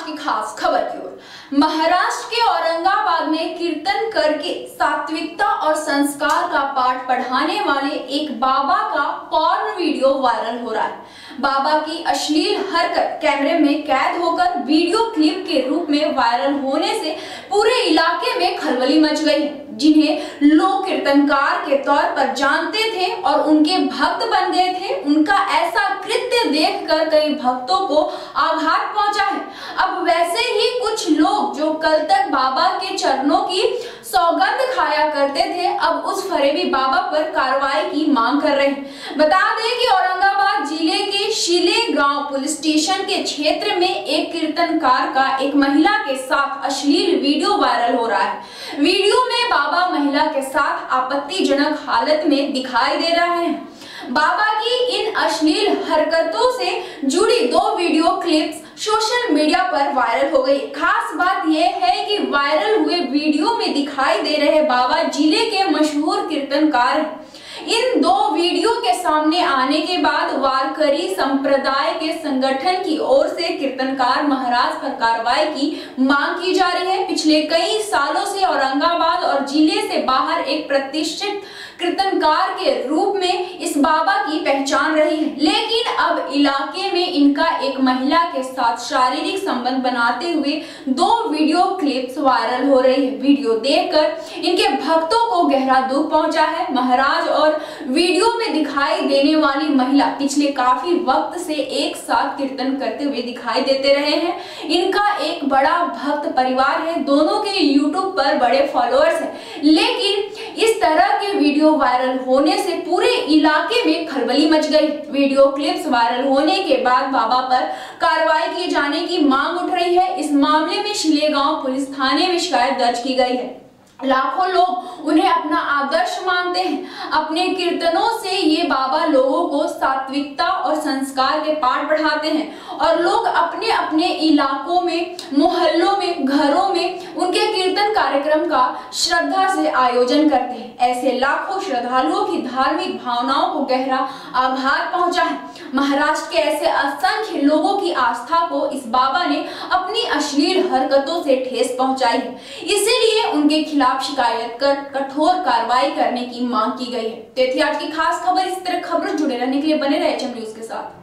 की खास खबर की ओर। महाराष्ट्र के औरंगाबाद में कीर्तन करके सात्विकता और संस्कार का पाठ पढ़ाने वाले एक बाबा का पॉर्न वीडियो वायरल हो रहा है। बाबा की अश्लील हरकत कैमरे में कैद होकर वीडियो क्लिप के रूप में वायरल होने से पूरे इलाके में खलबली मच गई है। जिन्हें लोग कीर्तनकार के तौर पर जानते थे और उनके भक्त बन गए थे, उनका ऐसा कृत्य देखकर कई भक्तों को आघात पहुंचा है। अब वैसे ही कुछ लोग जो कल तक बाबा के चरणों की सौगंध खाया करते थे, अब उस फरेबी बाबा पर कार्रवाई की मांग कर रहे हैं। बता दें कि औरंगाबाद जिले के शिले गांव पुलिस स्टेशन के क्षेत्र में एक कीर्तनकार का एक महिला के साथ अश्लील वीडियो वायरल हो रहा है। वीडियो में बाबा महिला के साथ आपत्तिजनक हालत में दिखाई दे रहे हैं। बाबा की इन अश्लील हरकतों से जुड़ी 2 वीडियो क्लिप्स सोशल मीडिया पर वायरल हो गई। खास बात यह है कि वायरल हुए वीडियो में दिखाई दे रहे बाबा जिले के मशहूर कीर्तनकार हैं। इन 2 वीडियो के सामने आने के बाद वारकरी संप्रदाय के संगठन की ओर से कीर्तनकार महाराज पर कार्रवाई की मांग की जा रही है। पिछले कई सालों से औरंगाबाद और जिले से बाहर एक प्रतिष्ठित कीर्तनकार के रूप में इस बाबा की पहचान रही है, लेकिन अब इलाके में इनका एक महिला के साथ शारीरिक संबंध बनाते हुए 2 वीडियो क्लिप्स वायरल हो रही है। वीडियो देखकर इनके भक्तों को गहरा दुख पहुंचा है। महाराज और वीडियो में दिखाई देने वाली महिला पिछले काफी वक्त से एक साथ कीर्तन करते हुए दिखाई देते रहे हैं। इनका एक बड़ा भक्त परिवार है, दोनों के यूट्यूब पर बड़े फॉलोअर्स हैं, लेकिन इस तरह के वीडियो वायरल होने से पूरे इलाके में खलबली मच गई। वीडियो क्लिप्स वायरल होने के बाद बाबा पर कार्रवाई किए जाने की मांग उठ रही है। इस मामले में शिलेगांव पुलिस थाने में शिकायत दर्ज की गई है। लाखों लोग उन्हें अपना आदर्श मानते हैं। अपने कीर्तनों से ये बाबा लोगों को सात्विकता और संस्कार के पाठ पढ़ाते हैं और लोग अपने अपने इलाकों में, मोहल्लों में, घरों में उनके कीर्तन कार्यक्रम का श्रद्धा से आयोजन करते हैं। ऐसे लाखों श्रद्धालुओं की धार्मिक भावनाओं को गहरा आघात पहुंचा है। महाराष्ट्र के ऐसे असंख्य लोगों की आस्था को इस बाबा ने अपनी अश्लील हरकतों से ठेस पहुंचाई है। इसीलिए उनके खिलाफ शिकायत कर कठोर कार्रवाई करने की मांग की गई है। तो आज की खास खबर। इस तरह खबरों जुड़े रहने के लिए बने रहे एचएम न्यूज़ के साथ।